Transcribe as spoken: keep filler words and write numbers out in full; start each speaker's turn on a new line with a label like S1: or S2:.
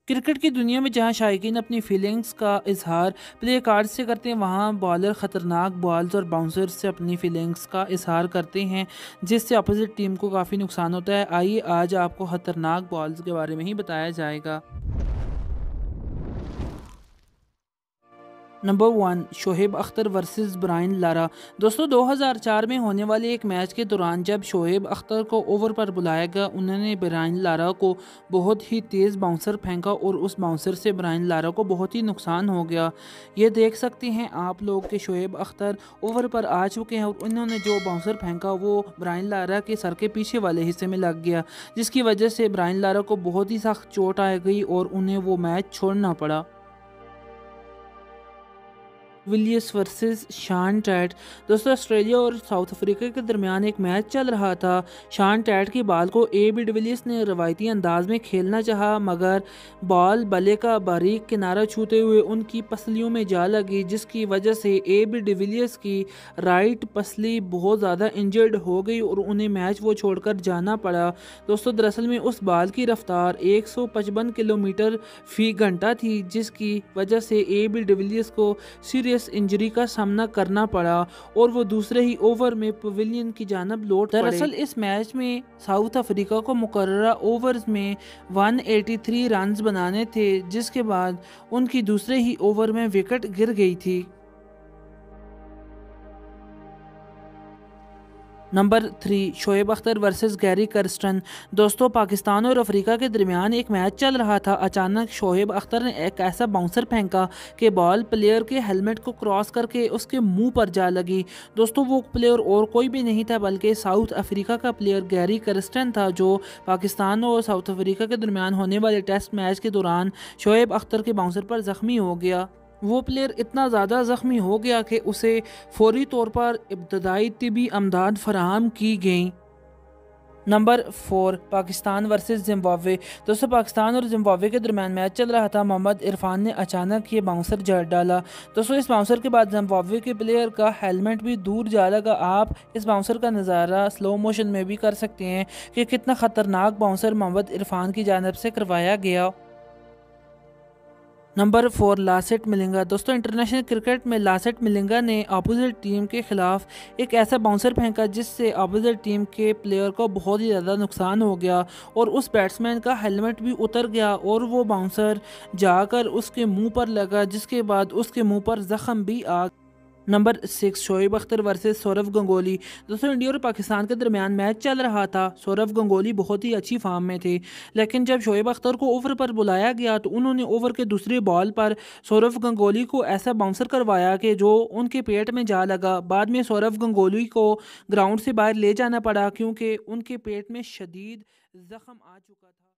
S1: Cricket की दुनिया में जहां शायकीन अपनी फीलिंग्स का इजहार प्ले कार्ड से करते हैं, वहां बॉलर ख़तरनाक बॉल्स और बाउंसर्स से अपनी फीलिंग्स का इजहार करते हैं, जिससे अपोजिट टीम को काफ़ी नुकसान होता है। आइए आज आपको ख़तरनाक बॉल्स के बारे में ही बताया जाएगा। Number one, Shoaib Akhtar versus Brian Lara. दोस्तों, दो हज़ार चार में होने वाले एक मैच के दौरान जब शोएब अख्तर को ओवर पर बुलाया गया, उन्होंने ब्रायन लारा को बहुत ही तेज़ बाउंसर फेंका और उस बाउंसर से ब्रायन लारा को बहुत ही नुकसान हो गया। ये देख सकते हैं आप लोग कि शोएब अख्तर ओवर पर आ चुके हैं और उन्होंने जो बाउंसर फेंका वो ब्रायन लारा के सर के पीछे वाले हिस्से में लग गया, जिसकी वजह से ब्रायन लारा को बहुत ही सख्त चोट आ गई और उन्हें वो मैच छोड़ना पड़ा। Villiers versus Shaun Tait. दोस्तों, ऑस्ट्रेलिया और साउथ अफ्रीका के दरमियान एक मैच चल रहा था। शान टैट की बॉल को ए बी डिविलियर्स ने रवायती अंदाज में खेलना चाहा, मगर बॉल बल्ले का बारीक किनारा छूते हुए उनकी पसलियों में जा लगी, जिसकी वजह से ए बी डिविलियर्स की राइट पसली बहुत ज़्यादा इंजर्ड हो गई और उन्हें मैच वो छोड़कर जाना पड़ा। दोस्तों, दरअसल में उस बॉल की रफ्तार एक सौ पचपन किलोमीटर फी घंटा थी, जिसकी वजह से ए बी डिविलियर्स को सीरियस इंजरी का सामना करना पड़ा और वो दूसरे ही ओवर में पवेलियन की जानब लौट पड़े। दरअसल इस मैच में साउथ अफ्रीका को मुकर्ररा ओवर्स में एक सौ तिरासी रन्स बनाने थे, जिसके बाद उनकी दूसरे ही ओवर में विकेट गिर गई थी। Number three, Shoaib Akhtar versus Gary Kirsten. दोस्तों, पाकिस्तान और अफ्रीका के दरमियान एक मैच चल रहा था। अचानक शोएब अख्तर ने एक ऐसा बाउंसर फेंका कि बॉल प्लेयर के हेलमेट को क्रॉस करके उसके मुंह पर जा लगी। दोस्तों, वो प्लेयर और कोई भी नहीं था बल्कि साउथ अफ्रीका का प्लेयर गैरी कर्स्टन था, जो पाकिस्तान और साउथ अफ्रीका के दरमियान होने वाले टेस्ट मैच के दौरान शोएब अख्तर के बाउंसर पर ज़ख्मी हो गया। वो प्लेयर इतना ज़्यादा ज़ख्मी हो गया कि उसे फौरी तौर पर इब्तदाई तिबी अमदाद फराहम की गई। Number four, Pakistan versus Zimbabwe. दोस्तों, पाकिस्तान और जिम्बाब्वे के दरमियान मैच चल रहा था। मोहम्मद इरफान ने अचानक ये बाउंसर जड़ डाला। दोस्तों, इस बाउंसर के बाद जिम्बाब्वे के प्लेयर का हेलमेट भी दूर जा लगा। आप इस बाउंसर का नज़ारा स्लो मोशन में भी कर सकते हैं कि कितना ख़तरनाक बाउंसर मोहम्मद इरफान की जानब से करवाया गया। Number four, Lasith Malinga. दोस्तों, इंटरनेशनल क्रिकेट में लासेट मिलिंगा ने अपोजिट टीम के खिलाफ एक ऐसा बाउंसर फेंका जिससे अपोजिट टीम के प्लेयर को बहुत ही ज़्यादा नुकसान हो गया और उस बैट्समैन का हेलमेट भी उतर गया और वो बाउंसर जाकर उसके मुंह पर लगा, जिसके बाद उसके मुंह पर ज़ख्म भी आ। Number six, Shoaib Akhtar versus Sourav Ganguly. दोस्तों, इंडिया और पाकिस्तान के दरमियान मैच चल रहा था। सौरव गंगोली बहुत ही अच्छी फॉर्म में थे, लेकिन जब शोएब अख्तर को ओवर पर बुलाया गया तो उन्होंने ओवर के दूसरे बॉल पर सौरव गंगोली को ऐसा बाउंसर करवाया कि जो उनके पेट में जा लगा। बाद में सौरव गंगोली को ग्राउंड से बाहर ले जाना पड़ा क्योंकि उनके पेट में शदीद जख्म आ चुका था।